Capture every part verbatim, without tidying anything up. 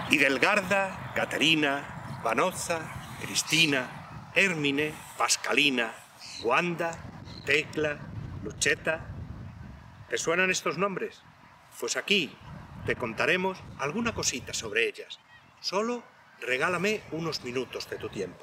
Hidelgarda, Caterina, Vanozza, Cristina, Hermine, Pascalina, Wanda, Tecla, Lucheta. ¿Te suenan estos nombres? Pues aquí te contaremos alguna cosita sobre ellas. Solo regálame unos minutos de tu tiempo.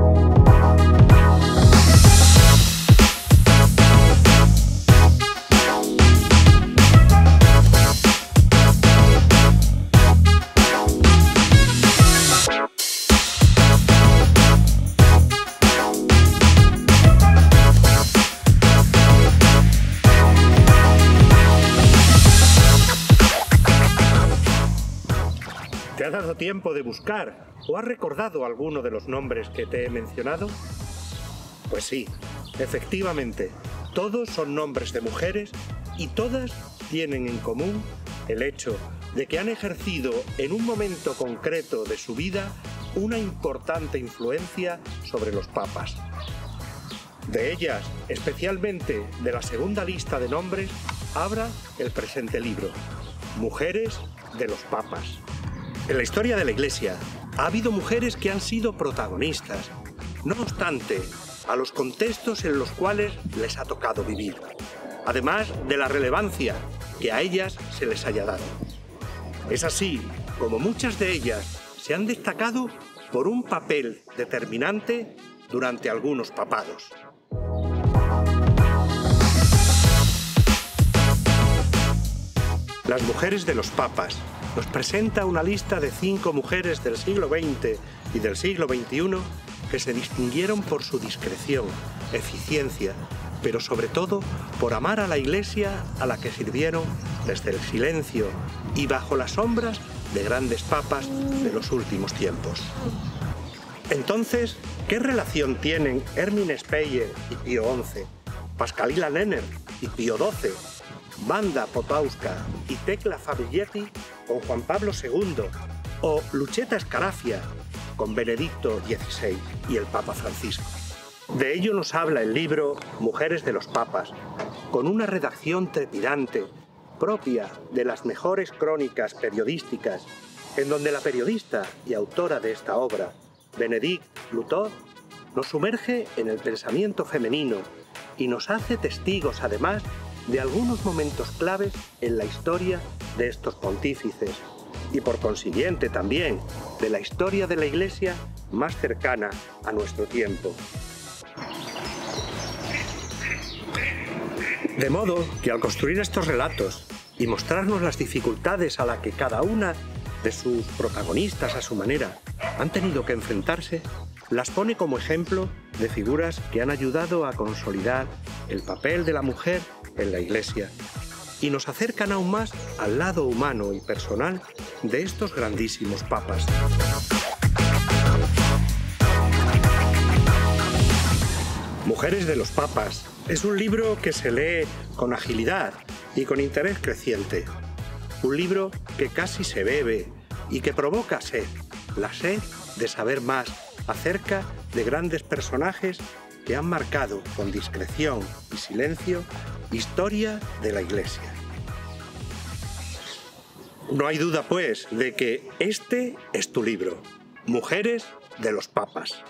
¿Te ha dado tiempo de buscar o has recordado alguno de los nombres que te he mencionado? Pues sí, efectivamente, todos son nombres de mujeres y todas tienen en común el hecho de que han ejercido en un momento concreto de su vida una importante influencia sobre los papas. De ellas, especialmente de la segunda lista de nombres, habla el presente libro, Mujeres de los Papas. En la historia de la Iglesia ha habido mujeres que han sido protagonistas, no obstante a los contextos en los cuales les ha tocado vivir, además de la relevancia que a ellas se les haya dado. Es así como muchas de ellas se han destacado por un papel determinante durante algunos papados. Las mujeres de los papas nos presenta una lista de cinco mujeres del siglo veinte y del siglo veintiuno que se distinguieron por su discreción, eficiencia, pero sobre todo por amar a la Iglesia a la que sirvieron desde el silencio y bajo las sombras de grandes papas de los últimos tiempos. Entonces, ¿qué relación tienen Hermine Speyer y Pío once, Pascalina Nenner y Pío doce, Wanda Potocka y Tecla Fabiglietti con Juan Pablo segundo o Lucheta Scarafia con Benedicto dieciséis y el Papa Francisco? De ello nos habla el libro Mujeres de los Papas, con una redacción trepidante propia de las mejores crónicas periodísticas, en donde la periodista y autora de esta obra, Bénédicte Loutot, nos sumerge en el pensamiento femenino y nos hace testigos además de algunos momentos claves en la historia de estos pontífices y por consiguiente también de la historia de la Iglesia más cercana a nuestro tiempo. De modo que al construir estos relatos y mostrarnos las dificultades a las que cada una de sus protagonistas a su manera han tenido que enfrentarse, las pone como ejemplo de figuras que han ayudado a consolidar el papel de la mujer en la Iglesia y nos acercan aún más al lado humano y personal de estos grandísimos papas. Mujeres de los Papas es un libro que se lee con agilidad y con interés creciente. Un libro que casi se bebe y que provoca sed, la sed de saber más acerca de grandes personajes que han marcado con discreción y silencio historia de la Iglesia. No hay duda, pues, de que este es tu libro, Mujeres de los Papas.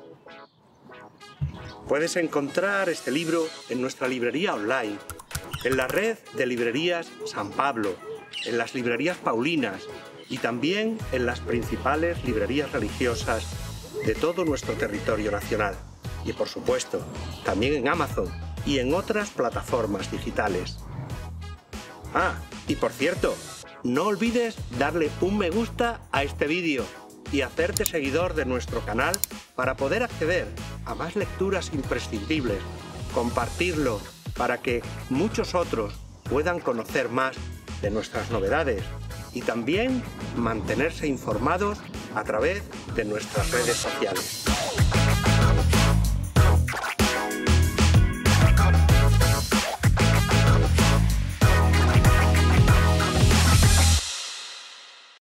Puedes encontrar este libro en nuestra librería online, en la red de librerías San Pablo, en las librerías paulinas y también en las principales librerías religiosas de todo nuestro territorio nacional. Y por supuesto, también en Amazon y en otras plataformas digitales. Ah, y por cierto, no olvides darle un me gusta a este vídeo y hacerte seguidor de nuestro canal para poder acceder a más lecturas imprescindibles, compartirlo para que muchos otros puedan conocer más de nuestras novedades y también mantenerse informados a través de nuestras redes sociales.